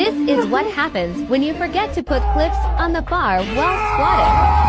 This is what happens when you forget to put clips on the bar while squatting.